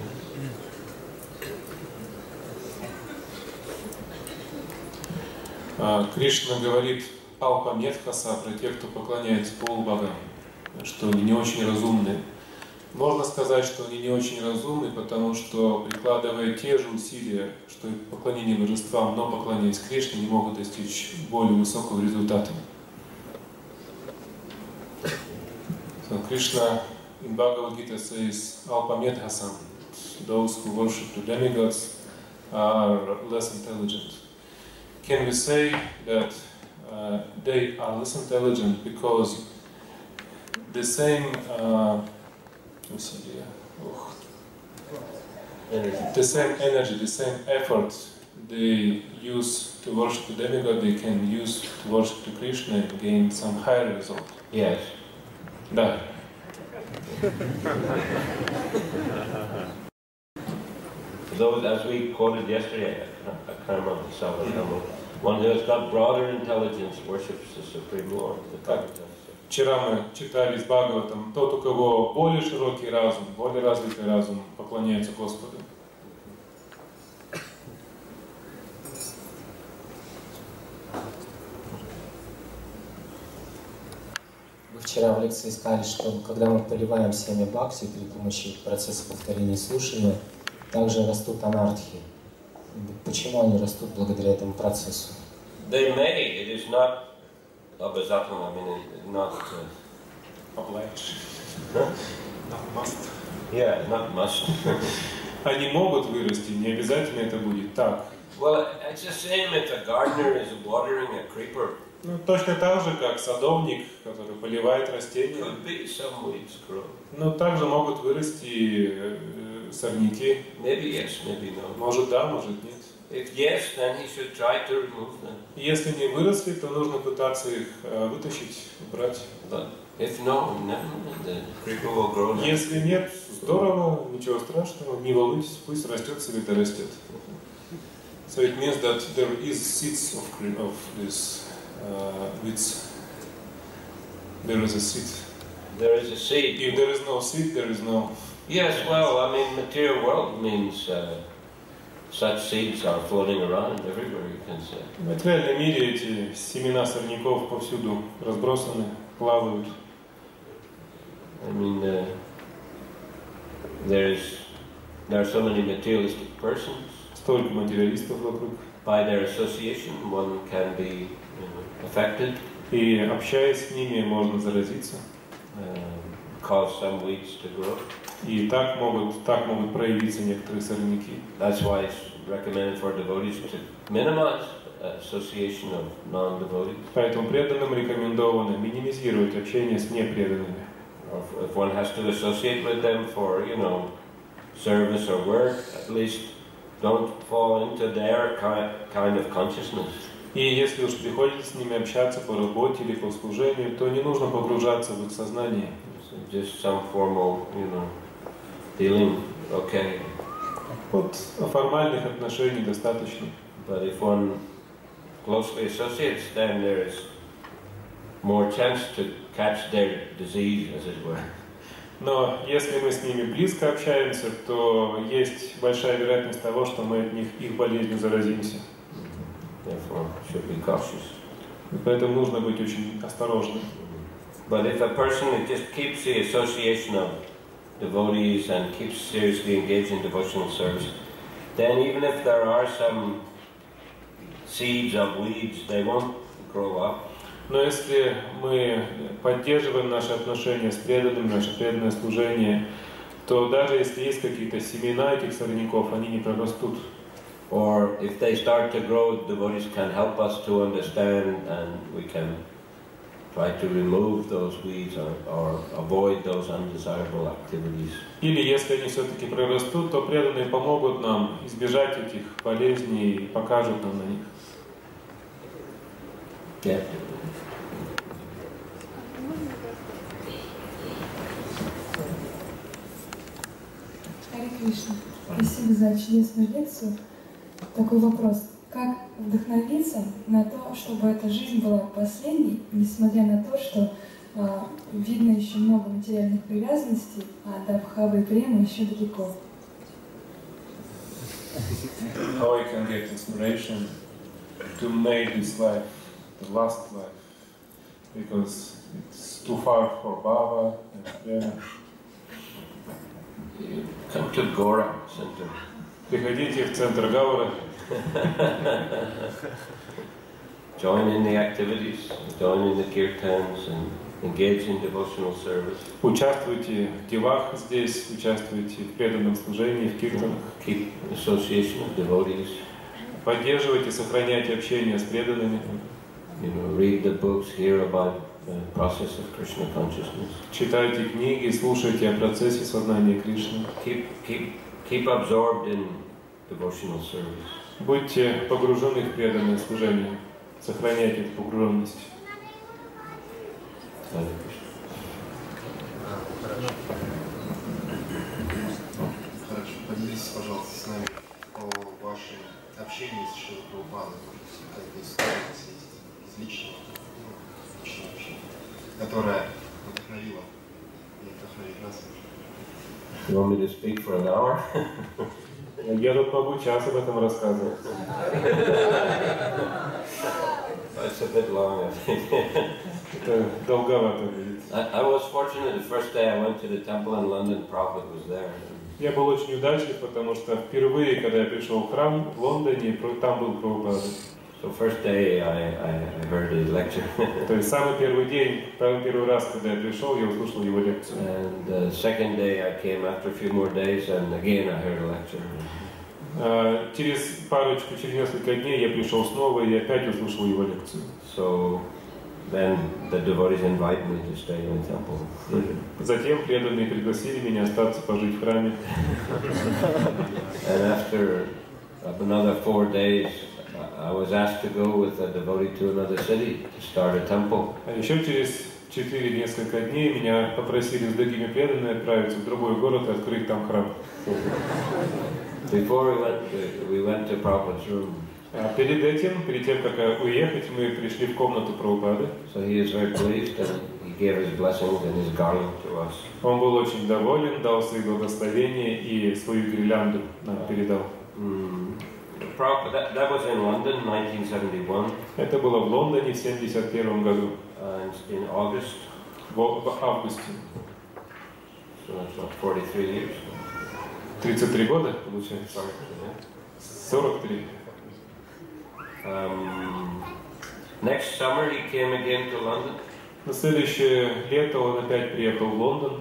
Кришна говорит Алпамедхаса про тех, кто поклоняется полубогам, что они не очень разумны. Можно сказать, что они не очень разумны, потому что, прикладывая те же усилия, что и поклонение божествам, но поклоняясь Кришне, не могут достичь более высокого результата. So Krishna in Bhagavad Gita says, Alpamedhasam, those who worship the demigods are less intelligent. Can we say that they are less intelligent because the same the same energy, the same effort they use to worship the demigod, they can use to worship the Krishna and gain some higher result?
Yes.
Да.
Those, as we quoted yesterday, I can't remember the Salvador, one who has got broader intelligence worships the Supreme Lord.
Вчера мы читали с Бхагаватам, тот, у кого более широкий разум, более развитый разум, поклоняется Господу.
Вы вчера в лекции сказали, что когда мы поливаем семя бхакти при помощи процесса повторения и слушания, также растут анархии. Почему они растут благодаря этому процессу?
They may, it is not обязательно, I mean, not...
Not must.
Yeah, not must.
Они могут вырасти, не обязательно это будет так.
Well, it's the same if a gardener is watering a creeper.
Ну, точно так же, как садовник, который поливает растения.
Could be some weeds grow.
Но также могут вырасти сорняки.
Maybe yes, maybe no.
Может да, может нет.
If yes, then he should try to remove them.
Если не выросли, то нужно пытаться их вытащить, убрать.
But if no, the creeper will grow.
Если нет, здорово, ничего страшного, не волнуйтесь, пусть растет себе, да растет. So it means that there is seeds of this weeds. There is a seed.
There is a seed.
If there is no seed, there is no...
Yes, well, I mean, material world means such seeds are floating around everywhere, you can say.
В материальном мире эти семена сорняков повсюду разбросаны, плавают.
I mean, there are so many materialistic persons.
Столько материалистов вокруг.
By their association, one can be affected.
И общаясь с ними, можно заразиться.
Cause some weeds to grow.
И так могут проявиться некоторые сорняки.
That's why it's recommended for devotees to minimize association of non-devotees.
Поэтому преданным рекомендовано минимизировать общение с непреданными.
If one has to associate with them for, service or work, at least don't fall into their kind of consciousness.
И если уж приходится с ними общаться по работе или по служению, то не нужно погружаться в их сознание.
Just some formal, dealing, okay.
Вот формальных отношений достаточно.
But if one closely associates, then there is more chance to catch their disease, as it were.
Но если мы с ними близко общаемся, то есть большая вероятность того, что мы от них их болезнью заразимся.
Therefore, should be cautious.
Поэтому нужно быть очень осторожным.
But if a person just keeps the association of devotees and keeps seriously engaged in devotional service, then even if there are some seeds of weeds, they won't grow up.
Но если мы поддерживаем наши отношения с преданными, наше преданное служение, то даже если есть какие-то семена этих сорняков, они не прорастут.
Or if they start to grow, devotees can help us to understand, and we can try to remove those weeds or avoid those undesirable activities.
Или если они все-таки прорастут, то преданные помогут нам избежать этих болезней и покажут нам на них.
Yeah.
Харе Кришна, спасибо за чудесную лекцию. Такой вопрос. Как вдохновиться на то, чтобы эта жизнь была последней, несмотря на то, что видно еще много материальных привязанностей, а до Бхавы и Премы еще далеко?
How I can get inspiration to make this life the last life, because it's too far for Bhava and Prema.
Come to Gora Center.
Приходите в центр Гаура.
Join in the activities, join in the kirtans, and engage in devotional service.
Участвуйте в делах здесь, участвуйте в преданном служении, в киртанах.
Keep association of devotees.
Поддерживайте, сохраняйте общение с преданными.
Read the books, hear about the process of Krishna consciousness.
Читайте книги, слушайте о процессе сознания Кришны.
Keep absorbed in devotional service.
Будьте погружены в преданное служение. Сохраняйте эту погруженность.
Хорошо. Поделитесь, пожалуйста, с нами о вашем общении с Шрилой Прабхупадой. Какая-то история есть из личного общения, которая вдохновила и вдохновит нас.
You want me to speak for an hour?
Я тут могу час об этом рассказывать.
It's a bit long, I think.
Это долговато будет.
I was fortunate the first day I went to the temple in London, Prabhupada was there.
Я был очень удачлив, потому что впервые, когда я пришел в храм в Лондоне, там был Прабхупада.
So first day I heard his lecture.
То есть самый первый день, первый раз, когда я пришел, я услышал его лекцию.
And the second day I came after a few more days and again I heard a lecture.
Через несколько дней я пришел снова и опять услышал его лекцию.
So then the devotees invited me to stay in the temple.
Затем преданные пригласили меня остаться пожить в храме.
And after another 4 days, I was asked to go with a devotee to another city to start a temple.
А еще через несколько дней меня попросили с другими преданными отправиться в другой город и открыть там храм.
Before we went to Prabhupada's room.
Перед тем, как уехать, мы пришли в комнату Прабхупады.
So he is very pleased and he gave his blessings and his garland to us.
Он был очень доволен, дал свои благословения и свою гирлянду нам передал.
That was in London, 1971.
Это было в Лондоне в 1971 году.
In August.
В августе.
So that's what, 43 years.
33 года, получается. 43.
Next summer he came again to London.
На следующее лето он опять приехал в Лондон.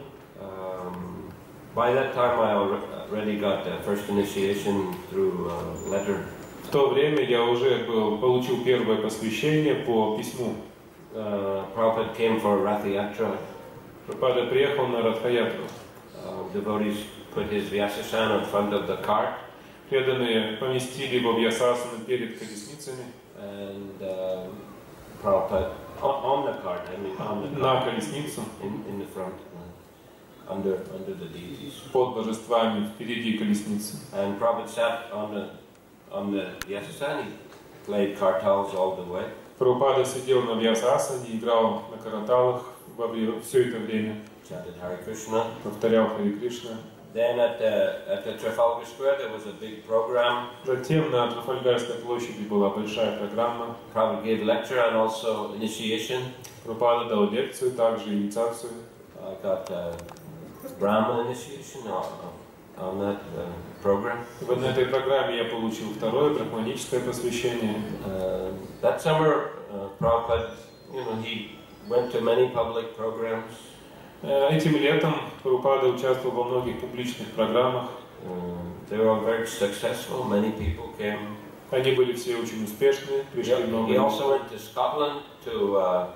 By that time I already got the first initiation through a letter.
В то время я уже получил первое посвящение по письму.
Prabhupada came for Rathayatra.
Прабхупада приехал на Радха-ятру.
Devotees put his Vyasasana in front of the cart.
Преданные поместили его в Вьясасану перед колесницами.
And Prabhupada on the cart, I mean on the
на колесницу.
In the front. Under the deities.
Под божествами впереди колесницы.
And Prabhupada sat on the Vyasasana, played kartals all the way.
Прабхупада сидел на Вьясасане, играл на караталах все это время.
Chanted Hare Krishna.
Повторял Харе Кришна.
Then at the Trafalgar Square there was a big program.
Затем на Трафальгарской площади была большая программа.
Prabhupada gave lecture and also initiation.
Прабхупада дал лекцию, также инициацию.
I got Brahma initiation on that program.
В этой программе я получил второе брахманическое посвящение.
That summer, Prabhupada, he went to many public programs.
Этим летом Прабхупада участвовал во многих публичных программах.
They were very successful. Many people came.
Они были все очень успешны. Пришли много.
He also went to Scotland to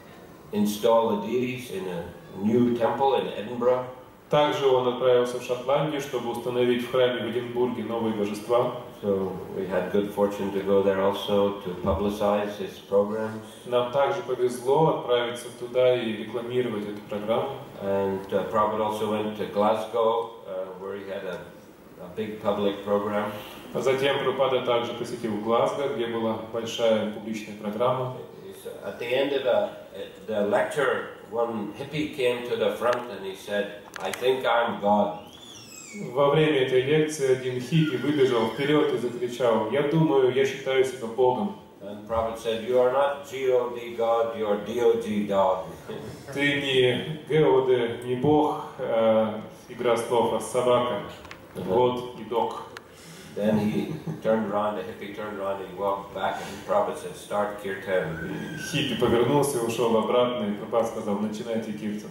install the deities in a new temple in Edinburgh.
Также он отправился в Шотландию, чтобы установить в храме в Эдинбурге новые божества.
So we had good fortune to go there also to publicize his programs.
Нам также повезло отправиться туда и рекламировать эту программу.
And Prabhupada also went to Glasgow, where he had a big public program.
А затем Прабхупада также посетил Глазго, где была большая публичная программа.
At the end of the lecture, one hippie came to the front and he said, "I think I'm God."
Во время этой лекции один хиппи выбежал вперед и закричал: "Я думаю, я считаю себя Богом."
And Prabhupada said, "You are not G-O-D God, you are D-O-G dog."
Ты не Геоде, не Бог, игра слов, а собака. God и дог.
Then he turned around, the hippie turned around, and he walked back, and Prabhupada said, "Start kirtan."
Хиппи повернулся и ушел обратно, и Прабхупада сказал: "Начинайте киртан."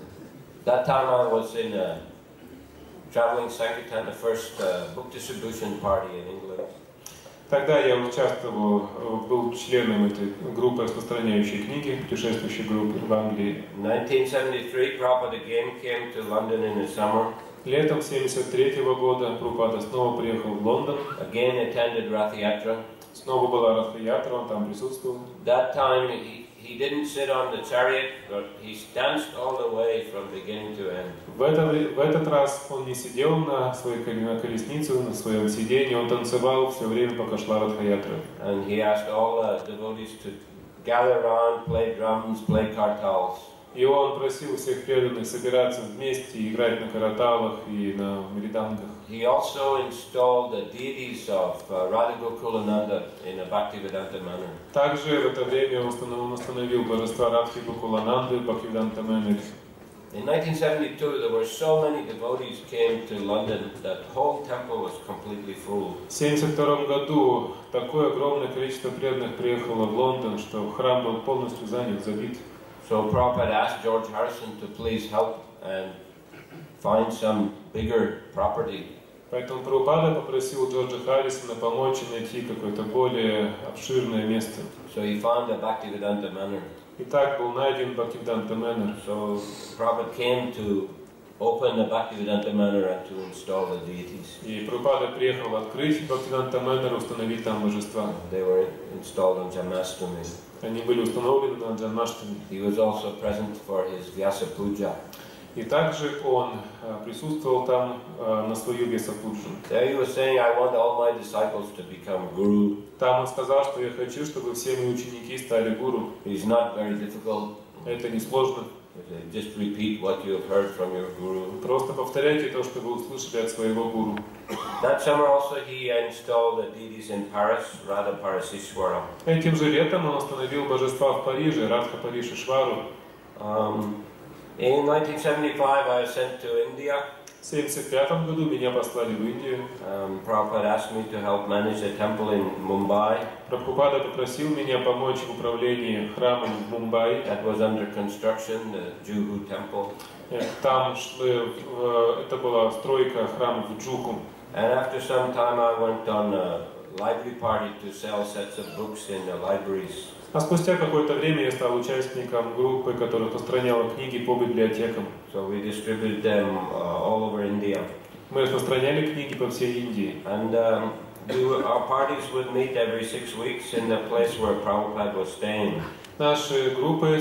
That time I was in a traveling Sankirtan, the first book distribution party in England.
Тогда я участвовал, был членом этой группы, распространяющей книги, путешествующей группы в Англии.
In 1973, Prabhupada again came to London in the summer.
Летом 1973 года Прабхупада снова приехал в Лондон.
Again attended Rathayatra.
Снова была Радха-ятра, он там присутствовал.
That time he didn't sit on the chariot, but he danced all the way from beginning to end.
В этот раз он не сидел на своей колеснице, на своем сиденье, он танцевал все время, пока шла Радха-ятра.
And he asked all the devotees to gather around, play drums, play kartals.
И он просил всех преданных собираться вместе и играть на караталах и на мридангах.
He also installed the deities of Radha Gokulananda in a Bhaktivedanta manner.
Также в это время он установил божества Радхи Гокулананды в Бхактивиданта манере.
In 1972, there were so many devotees came to London that the whole temple was completely full.
В 1972 году такое огромное количество преданных приехало в Лондон, что храм был полностью занят, забит.
So Prabhupada asked George Harrison to please help and find some bigger property.
Поэтому Прабхупада попросил Джорджа Харрисона помочь и найти какое-то более обширное место.
So he found the Bhaktivedanta Manor.
И так был найден Бхактивиданта Манор.
So Prabhupada came to open the Bhaktivedanta Manor and to install the deities.
И Прабхупада приехал открыть Бхактивиданта Манор, установить там божества.
They were installed on Janmashtami.
Они были установлены на Джанмаштами.
He was also present for his Vyasa Puja.
И также он присутствовал там на свою Весапуджу.
There he was saying, I want all my disciples to become guru.
Там он сказал, что я хочу, чтобы все мои ученики стали гуру.
It's not very difficult.
Это несложно.
Just repeat what you have heard from your guru.
Просто повторяйте то, что вы услышали от своего гуру.
That summer also he installed the deities in Paris, Radha Parasishwara.
Этим же летом он установил божества в Париже, Радха Паришишвару.
In 1975 I was sent to India.
В 1975 году меня послали в Индию.
Prabhupada asked me to help manage a temple in Mumbai.
Прабхупада попросил меня помочь в управлении храмом в Мумбаи.
That was under construction, the Juhu temple.
Там это была стройка храма в Джуху.
And after some time I went on a library party to sell sets of books in the libraries.
А спустя какое-то время я стал участником группы, которая распространяла книги по библиотекам.
So we distributed them all over India.
Мы распространяли книги по всей Индии.
And our parties would meet every 6 weeks in the place where Prabhupada was staying.
Наши группы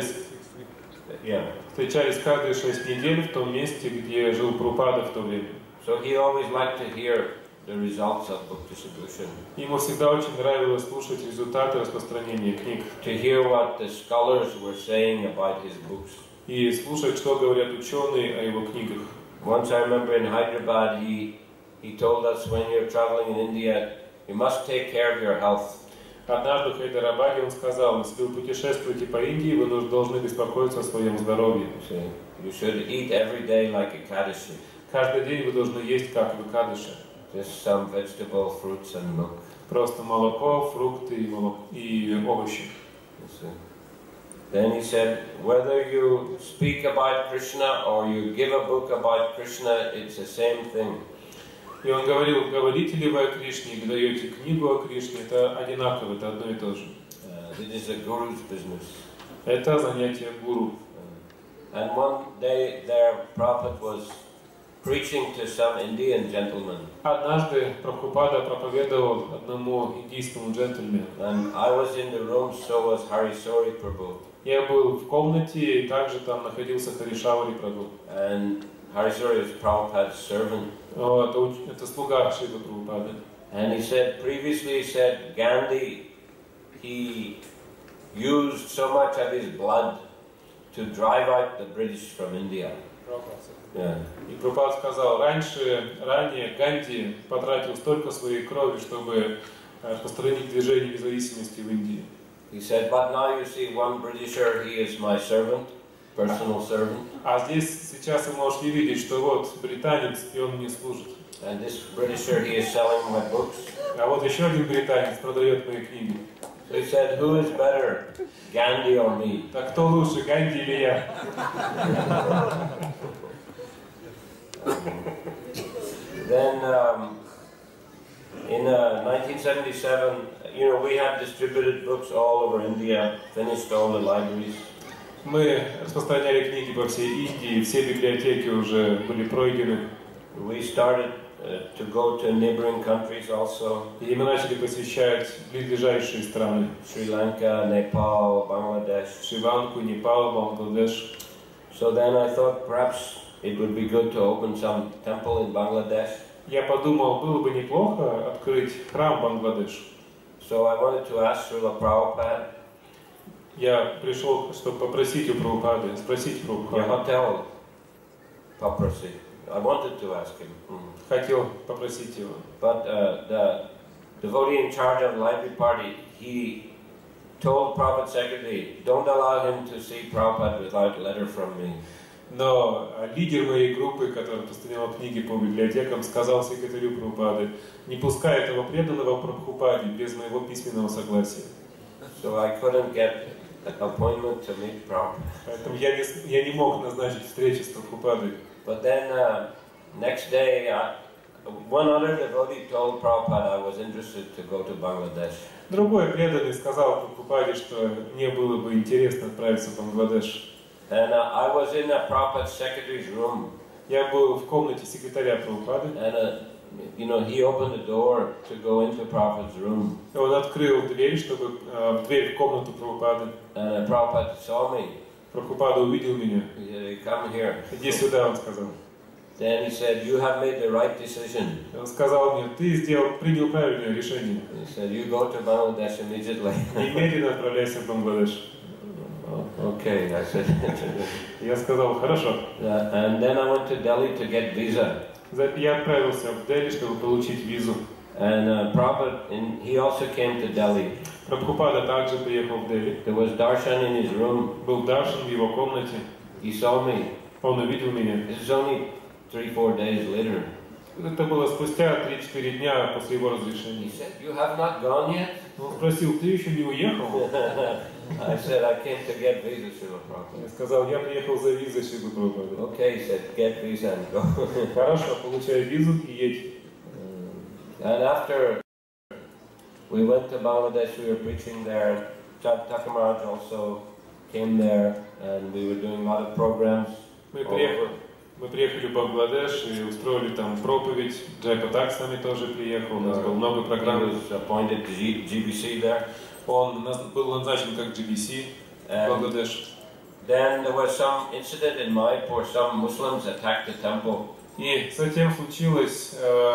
встречались каждые 6 недель в том месте, где жил Прабхупада в то время.
So he always liked to hear the results of book distribution.
Ему всегда очень нравилось слушать результаты распространения книг.
To hear what the scholars were saying about his books.
И слушать, что говорят ученые о его книгах.
Once I remember in Hyderabad, he told us when you're traveling in India, you must take care of your health.
Однажды в Хайдарабаде он сказал, если вы путешествуете по Индии, вы должны беспокоиться о своем здоровье.
You should eat every day like a Kadashi.
Каждый день вы должны есть как в Экадыше.
Just some vegetable, fruits and milk.
Просто молоко, фрукты и овощи.
Then he said, whether you speak about Krishna or you give a book about Krishna, it's the same thing.
И он говорил, говорите ли вы о Кришне или даете книгу о Кришне, это одинаково, это одно и то же.
It is a guru's business.
Это занятие гуру.
And one day their prophet was preaching to some Indian gentleman.
Однажды Прабхупада проповедовал одному индийскому джентльмену.
And I was in the room, so was Harisori Prabhu.
Я был в комнате, и также там находился Харишавари Прабhu.
And Harisori is Prabhupada's servant.
Это слуга Шрила Прабхупады.
And he said, previously he said, Gandhi, he used so much of his blood to drive out the British from India. Yeah.
И Прабхупада сказал, ранее Ганди потратил столько своей крови, чтобы распространить движение независимости в Индии.
He said, but now you see one Britisher, he is my servant, personal servant.
А здесь сейчас вы можете видеть, что вот британец, и он мне служит.
And this Britisher, he is selling my books.
А вот еще один британец продает мои книги.
So he said, who is better, Gandhi or me?
Так кто лучше, Ганди или я?
Then in 1977, we had distributed books all over India, finished all the libraries.
Мы распространяли книги по всей Индии, все библиотеки уже были пройдены.
We started to go to neighboring countries also.
И мы начали посещать ближайшие страны.
Sri-Lanka, Nepal, Bangladesh.
Шри-Ланку, Непал, Бангладеш.
So then I thought perhaps it would be good to open some temple in Bangladesh.
Я подумал, было бы неплохо открыть храм в Бангладеш.
So I wanted to ask Srila Prabhupada.
Я пришел, чтобы попросить у Прабхупады, спросить Прабхупаду.
Я хотел попросить. I wanted to ask him.
Хотел попросить его.
But the devotee in charge of the library party, he told Prabhupada's secretary, don't allow him to see Prabhupada without a letter from me.
Но лидер моей группы, который распространял книги по библиотекам, сказал секретарю Прабхупады: не пускай этого преданного Прабхупаде без моего письменного согласия.
So I couldn't get an appointment to meet Prabhupada.
Поэтому я не мог назначить встречу с Прабхупадой.
But then next day, one other devotee told Prabhupada I was interested to go to Bangladesh.
Другой преданный сказал Прабхупаде, что мне было бы интересно отправиться в Бангладеш.
And I was in Prabhupada's secretary's room.
Я был в комнате секретаря Прабхупады.
And he opened the door to go into Prabhupada's room.
Он открыл дверь, чтобы дверь в комнату Прабхупады.
And Prabhupada saw me.
Прабхупада увидел меня.
He said, "Come here."
Иди сюда, он сказал.
Then he said, "You have made the right decision."
Он сказал мне: ты принял правильное решение.
He said, "You go to Bangladesh immediately."
Немедленно отправляйся в Бангладеш.
Okay, I said.
Я сказал: хорошо.
And then I went to Delhi to get visa.
Я отправился в Дели, чтобы получить визу.
And Prabhupada, he also came to Delhi.
Прабхупада также приехал в Дели.
There was darshan in his room.
Был даршан в его комнате.
He saw me.
Он увидел меня.
This is only 3-4 days later.
Это было спустя 3-4 дня после его разрешения.
He said, "You have not gone yet?"
Он спросил: ты еще не уехал?
I said, "I came to get visa, Srila Prabhupada."
Я сказал: я приехал за визой, Шрила Прабхупада.
Okay, he said, "Get visa and go."
Хорошо, получай визу и едь.
And after we went to Bangladesh, we were preaching there. Chak Maharaj also came there, and we were doing a lot of programs.
Мы приехали в Бангладеш и устроили там проповедь. Джай Патак с нами тоже приехал, у нас было много программ.
He was appointed to GBC there.
Он был назначен как GBC в Бангладеш.
Then there was some incident in Mayapur. Some Muslims attacked the temple.
И затем случилось,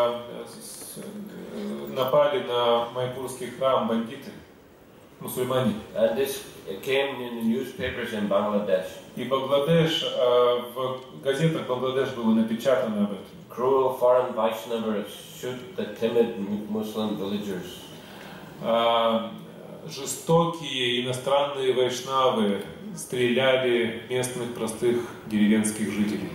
напали на майпурский храм бандиты, мусульмане.
And this came in the newspapers in Bangladesh.
И Бангладеш, в газетах Бангладеш было напечатано об этом.
Cruel foreign Vaishnavas shoot the timid Muslim villagers.
Жестокие иностранные вайшнавы стреляли местных простых деревенских жителей.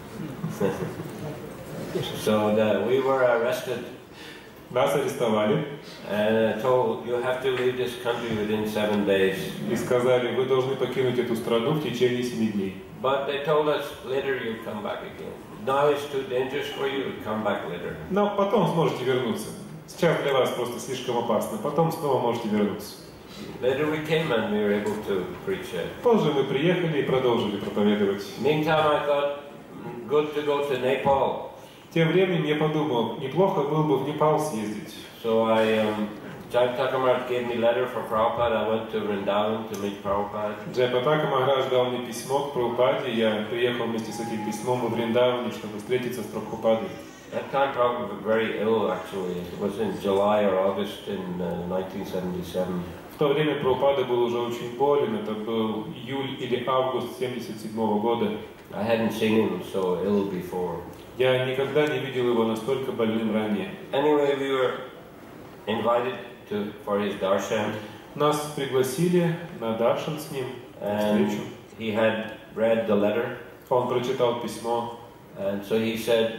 So we were arrested.
Нас арестовали.
And told you have to leave this country within 7 days.
И сказали: вы должны покинуть эту страну в течение 7 дней.
But they told us later you come back again. Now it's too dangerous for you. Come back later.
Но потом сможете вернуться. Сейчас для вас просто слишком опасно. Потом снова можете вернуться.
Later we came and we were able to preach it.
Позже мы приехали и продолжили проповедовать.
Meantime, I thought good to go to Nepal.
Тем временем я подумал, неплохо было бы в Непал съездить.
So Jai Maharaj gave me a letter for Prabhupada. I went to Vrindavan to meet Prabhupada.
Джай Патака Махарадж дал мне письмо к Прабхупаде. Я приехал вместе с этим письмом в Вриндаване, чтобы встретиться с Прабхупадой.
That time Prabhupada was very ill actually. It was in July or August in 1977.
В то время Прабхупада был уже очень болен. Это был июль или август 1977 года.
I hadn't seen him so ill before.
Я никогда не видел его настолько больным ранее.
Anyway, we were invited for his darshan.
Нас пригласили на даршан с ним, на встречу.
He had read the letter.
Он прочитал письмо.
And so he said,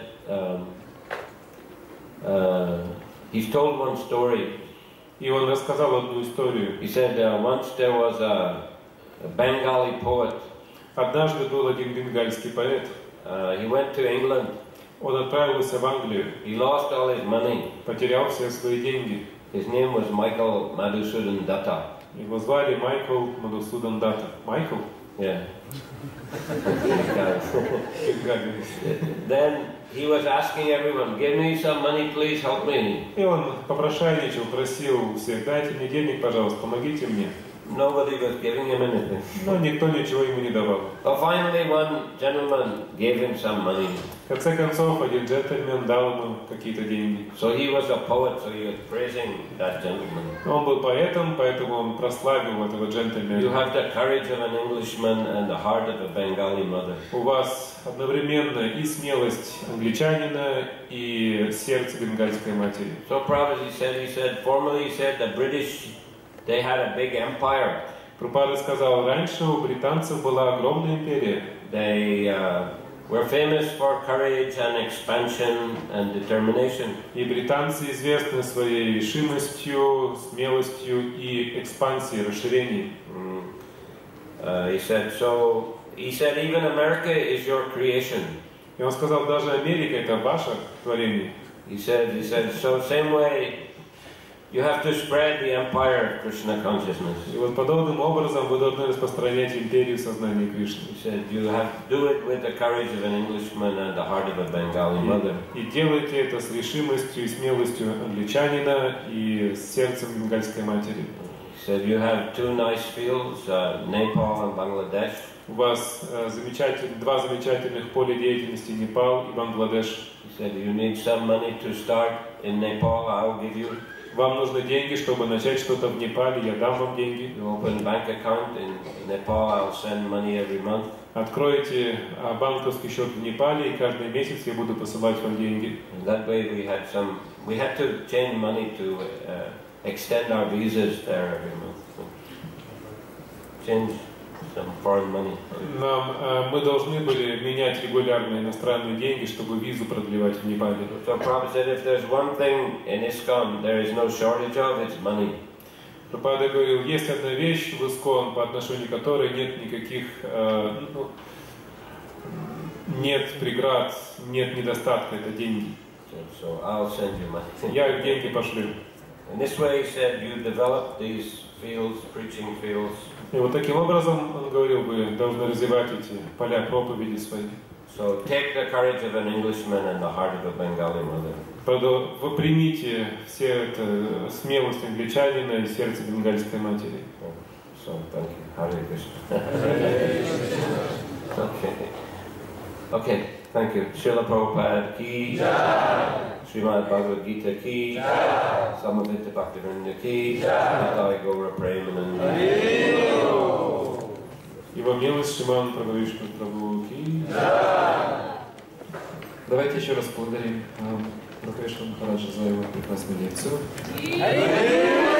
he's told one story.
И он рассказал одну историю.
He said once there was a Bengali poet.
Однажды был один бенгальский поэт.
He went to England.
Он отправился в Англию.
He lost all his money.
Потерял все свои деньги.
His name was Michael Madhusudan Datta.
Его звали Майкл Мадусудан Датта. Майкл?
Yeah. Then he was asking everyone, "Give me some money, please help me."
И он попрошайничал, просил всех: дайте мне денег, пожалуйста, помогите мне.
Nobody was giving him anything.
Но никто ничего ему не давал.
But finally one gentleman gave him some money.
В конце концов, один джентльмен дал ему какие-то деньги.
So he was a poet, so he was praising that gentleman.
Он был поэтом, поэтому он прославил этого джентльмена.
You have the courage of an Englishman and the heart of a Bengali mother.
У вас одновременно и смелость англичанина, и сердце бенгальской матери.
So Prabhupada he said, formerly he said the British, they had a big empire.
Прабхупада сказал, раньше у британцев была огромная империя.
They were famous for courage and expansion and determination.
И британцы известны своей решимостью, смелостью и экспансией, расширением.
He said, even America is your creation.
И он сказал, даже Америка это ваше творение.
He said, so same way you have to spread the empire of Krishna consciousness.
И вот подобным образом вы должны распространять империю сознания Кришны.
He said, you have to do it with the courage of an Englishman and the heart of a Bengali mother.
И делайте это с решимостью и смелостью англичанина и с сердцем бенгальской матери.
He said, you have two nice fields, Nepal and Bangladesh.
У вас два замечательных поля деятельности, Непал и Бангладеш.
He said, you need some money to start in Nepal, I'll give you.
Вам нужны деньги, чтобы начать что-то в Непале, я дам вам деньги.
You open a bank account in Nepal, I'll send money every month.
Откройте банковский счет в Непале, и каждый месяц я буду посылать вам деньги.
And that way we had to change money to extend our visas there every month. Change some foreign money.
Мы должны были менять регулярно иностранные деньги, чтобы визу продлевать в Непале.
So Prabhupada said, if there's one thing in ISKCON there is no shortage of, it's money.
Прабхупада говорил, есть одна вещь в ИСККОН, по отношению к которой нет никаких, нет преград, нет недостатка, это деньги.
So I'll send you money.
Я деньги пошлю.
In this way, he said, you develop these fields, preaching fields.
И вот таким образом, он говорил, вы должны развивать эти поля проповеди свои.
So take the courage of an Englishman and the heart of a Bengali mother.
Вы примите все это смелость англичанина и сердце бенгальской матери.
So thank you. Hare Krishna. Okay, thank you. Srila Prabhupada ki jai. Srimad Bhagavad Gita ki jai. Samavita Bhaktivinoda ki jai. Nitai Gaura Premananda.
Его милость Шриман Прабхавишну Прабху ки.
Давайте еще раз поблагодарим Прабхавишну Махараджа за его прекрасную лекцию.